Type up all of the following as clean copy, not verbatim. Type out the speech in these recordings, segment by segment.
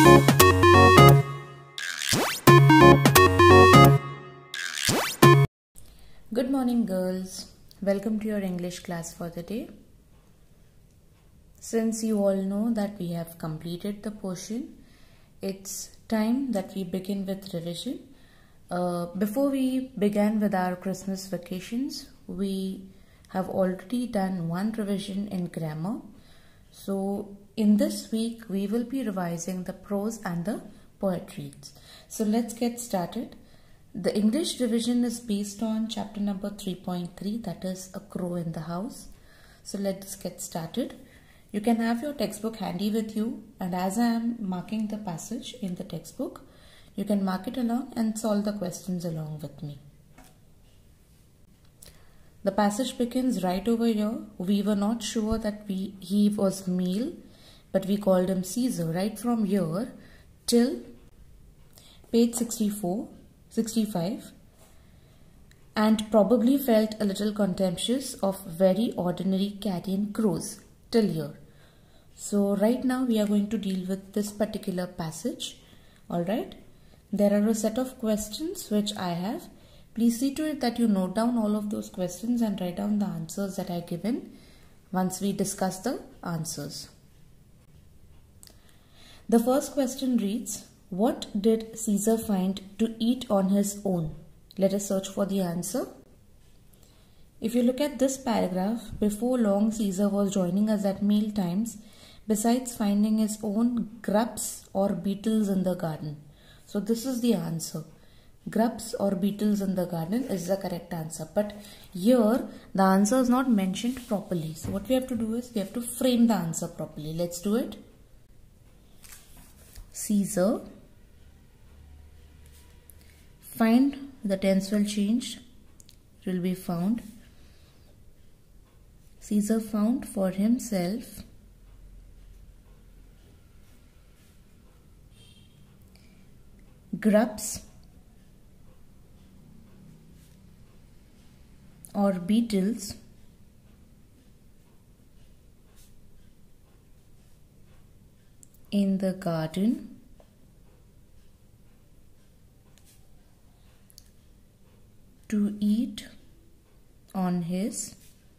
Good morning, girls. Welcome to your English class for the day. Since you all know that we have completed the portion, it's time that we begin with revision. Before we began with our Christmas vacations, we have already done one revision in grammar. So in this week, we will be revising the prose and the poetries. So let's get started. The English revision is based on chapter number 3.3, that is A Crow in the House. So let's get started. You can have your textbook handy with you, and as I am marking the passage in the textbook, you can mark it along and solve the questions along with me. The passage begins right over here. We were not sure that he was male, but we called him Caesar right from here till page 65, and probably felt a little contemptuous of very ordinary carrion crows till here. So right now we are going to deal with this particular passage. Alright, there are a set of questions which I have. Please see to it that you note down all of those questions and write down the answers that I given once we discuss the answers. The first question reads, what did Caesar find to eat on his own? Let us search for the answer. If you look at this paragraph, before long Caesar was joining us at meal times, besides finding his own grubs or beetles in the garden. So this is the answer. Grubs or beetles in the garden is the correct answer. But here the answer is not mentioned properly. So what we have to do is we have to frame the answer properly. Let's do it. Caesar, find, the tense will change, it will be found. Caesar found for himself grubs or beetles in the garden to eat on his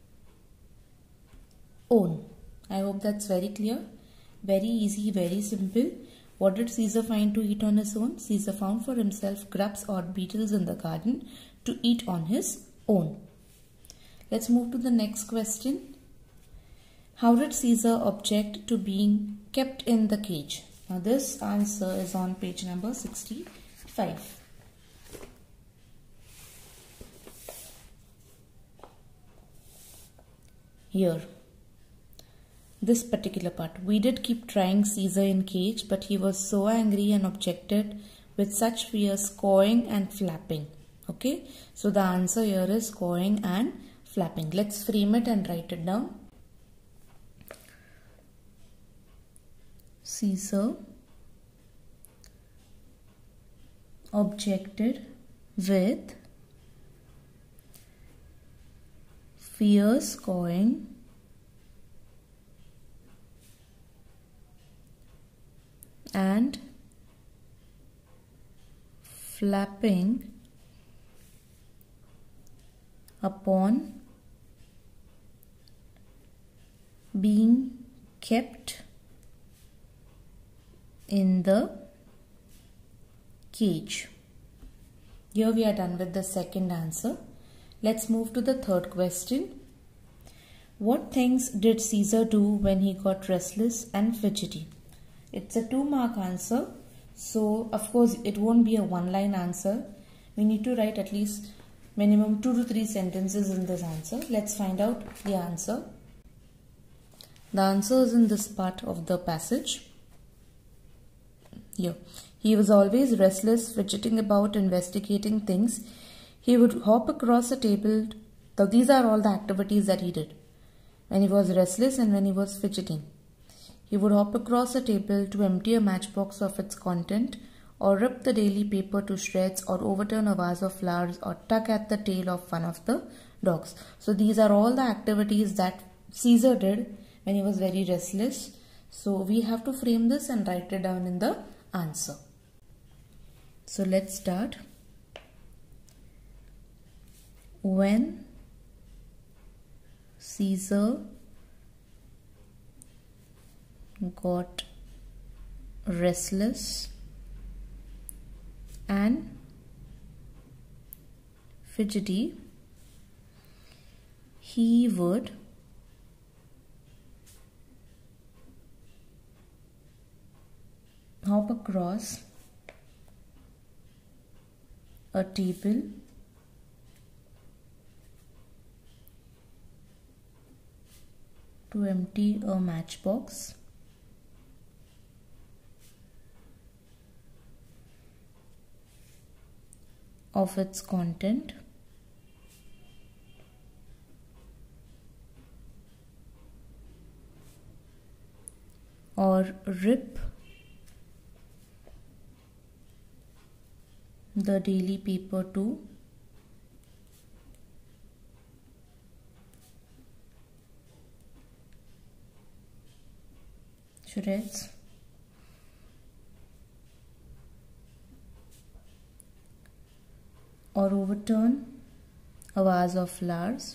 own. I hope that's very clear. Very easy, very simple. What did Caesar find to eat on his own? Caesar found for himself grubs or beetles in the garden to eat on his own. Let's move to the next question. How did Caesar object to being kept in the cage? Now this answer is on page number 65. Here, this particular part, we did keep trying Caesar in cage, but he was so angry and objected with such fierce cawing and flapping. Okay, so the answer here is cawing and flapping. Let's frame it and write it down. Caesar objected with fierce cawing and flapping upon being kept in the cage. Here we are done with the second answer. Let's move to the third question. What things did Caesar do when he got restless and fidgety? It's a 2-mark answer. So of course it won't be a one-line answer. We need to write at least minimum 2 to 3 sentences in this answer. Let's find out the answer. The answer is in this part of the passage. Here. He was always restless, fidgeting about, investigating things. He would hop across a table. So these are all the activities that he did when he was restless and when he was fidgeting. He would hop across a table to empty a matchbox of its content, or rip the daily paper to shreds, or overturn a vase of flowers, or tug at the tail of one of the dogs. So these are all the activities that Caesar did when he was very restless. So we have to frame this and write it down in the answer. So let's start. When Caesar got restless and fidgety, he would hop across a table to empty a matchbox of its content, or rip the daily paper to shreds, or overturn a vase of flowers,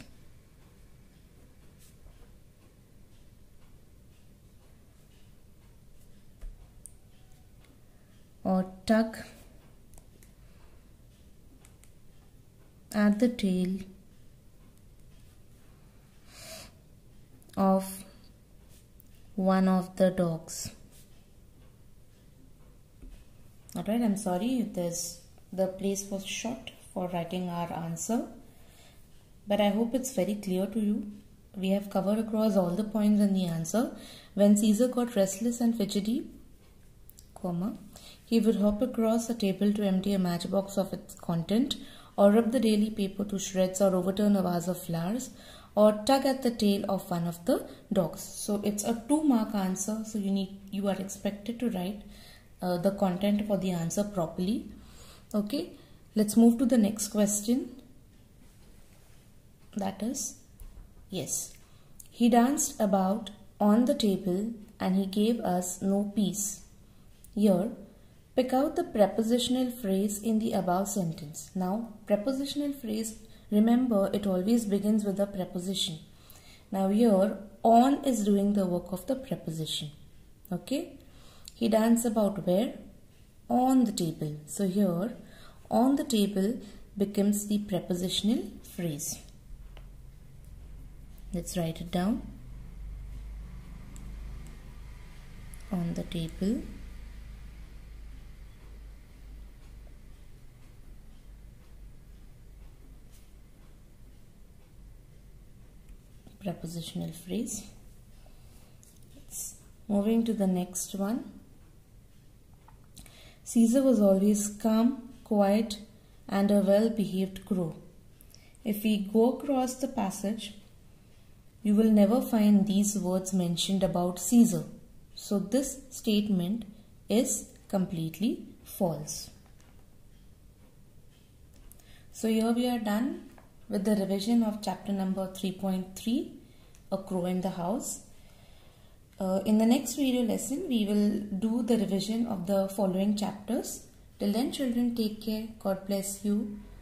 or tug at the tail of one of the dogs. Alright, I'm sorry if the place was short for writing our answer, but I hope it's very clear to you. We have covered across all the points in the answer. When Caesar got restless and fidgety, he would hop across a table to empty a matchbox of its content, or rip the daily paper to shreds, or overturn a vase of flowers, or tug at the tail of one of the dogs. So it's a 2-mark answer. So you are expected to write the content for the answer properly. Okay, let's move to the next question. That is, yes, he danced about on the table and he gave us no peace. Here, pick out the prepositional phrase in the above sentence. Now, prepositional phrase, remember, it always begins with a preposition. Now here, on is doing the work of the preposition. Okay? He danced about where? On the table. So here, on the table becomes the prepositional phrase. Let's write it down. On the table. Prepositional phrase. Moving to the next one. Caesar was always calm, quiet, and a well-behaved crow. If we go across the passage, you will never find these words mentioned about Caesar. So this statement is completely false. So here we are done with the revision of chapter number 3.3, A Crow in the House. In the next video lesson, we will do the revision of the following chapters. Till then, children, take care. God bless you.